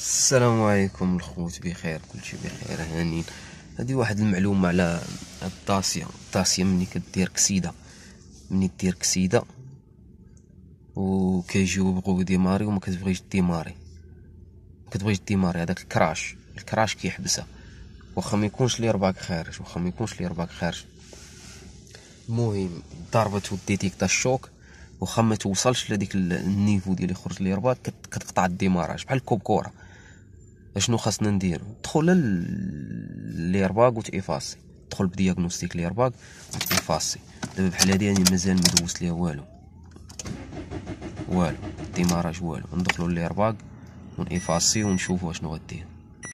السلام عليكم الخوت، بخير كلشي بخير هانين. هذه واحد المعلومه على الطاسيه مني دير كسيده وكيجيو بغو ديماري وما كتبغيش ديماري هذاك الكراش كيحبسها، واخا ما يكونش لي رباك خارج. المهم ضربت وديتيكتا الشوك، واخا ما توصلش لهاديك النيفو ديال يخرج لي رباك كتقطع الديماراج بحال الكوب كوره. اشنو خاصنا نديرو؟ دخل ليرباك وتيفاسي، دخل بدياغنوستيك ليرباك وتيفاسي. دابا بحال هادي راني مازال ما دوزت ليها والو الديماراج والو. ندخلو ليرباك ونيفاسي ونشوفو اشنو غدير.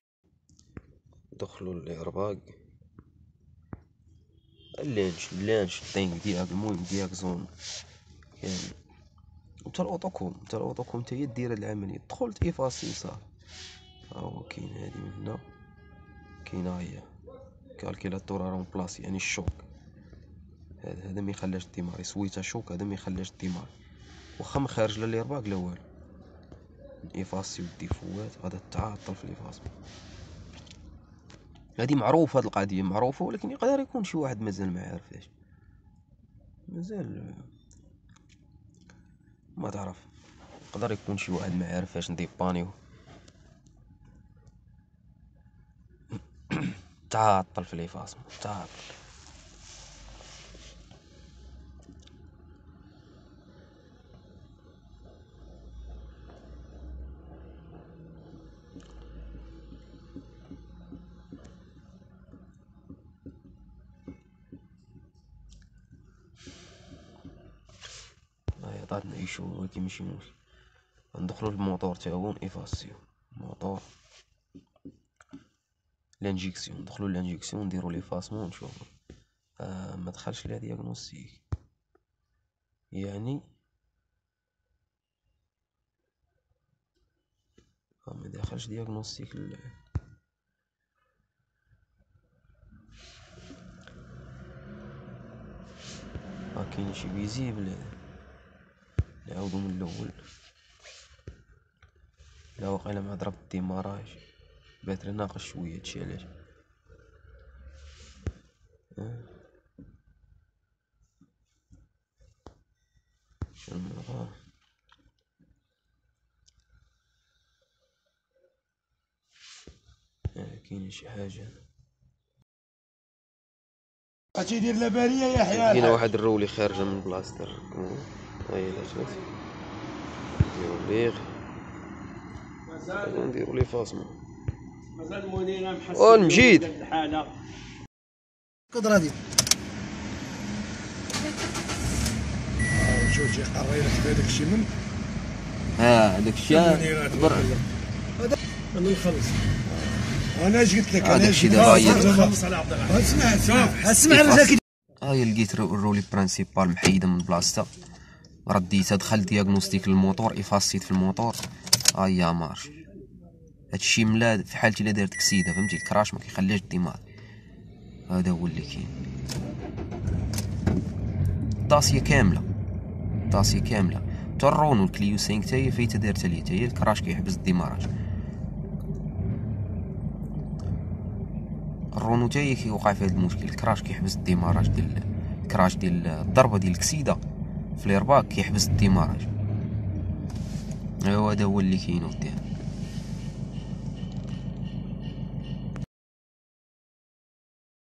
ندخلو ليرباك اللانش الطينك ديالك، المهم ديالك زون كامل. حتى الاوتوكوم حتى هي دير هاد العمليه. دخلت ايفاسي صافي. هو كاين هادي من هنا، كاينه هي كالكيلاتور راه بلاصي، يعني الشوك هذا ما يخلاش ديماري. سويتها شوك، هذا ما يخلاش ديماري واخا ما خارج لا ليرباك لا والو. ايفاسي والديفوات غادا تعطل في ليفاس. هادي معروفه، هاد القضيه معروفه، ولكن يقدر يكون شي واحد مازال ما عارفاش، مازال ما تعرف. يقدر يكون شي واحد ما عارفاش نديبانيو تعطل في ليفاس تعطل. هاي عطاتنا ايشو، ولكن ماشي مشكل. ندخلو للموتور تا هو نيفاسيو الموتور لانجيكسيون. ندخلو لانجيكسيون نديرو لي فاسمون ونشوفو. ما دخلش ليها دياغنوستيك، يعني ما دخلش دياغنوستيك كاين شي فيزيبل. نعاودو من الاول. لا واقيلا مع ضربت الديماراج باتري ناقص شويه، هادشي علاش. كاين شي حاجه. اش يدير لبانيه يا حيال؟ كاين واحد الرولي خارجه من بلاصتر. هاي لا شوف نديرو ليغ، نديرو لي فاسمون. مازال منيره محسن المجيد الحاله القدره دي جوج يقري لك بهذاك الشيء من هذاك الشيء هذا انا نخلص. انا اش قلت لك؟ هذاك الشيء دابا نخلص على عبد الرحمن. اسمع رجاك. هاي لقيت الرولي برانسيبال محيده من بلاصتها، رديتها دخل دياغنوستيك للموتور، ايفاسيت في الموتور. هيا مارش. هادشي ملا في حالتي الا دارت كسيده، فهمتي؟ الكراش ما كيخليش الديمار. هذا هو اللي كاين. طاسيه كامله حتى الرونو الكليو 5 حتى هي فايته دارتها ليا، حتى هي الكراش كيحبس الديماراج. الرونو حتى هي كيوقع فيها المشكل، الكراش كيحبس الديماراج ديال الكراش ديال الضربه ديال الكسيده في ليرباك كيحبس الديماراج. ايوا هذا هو اللي كاين ودي.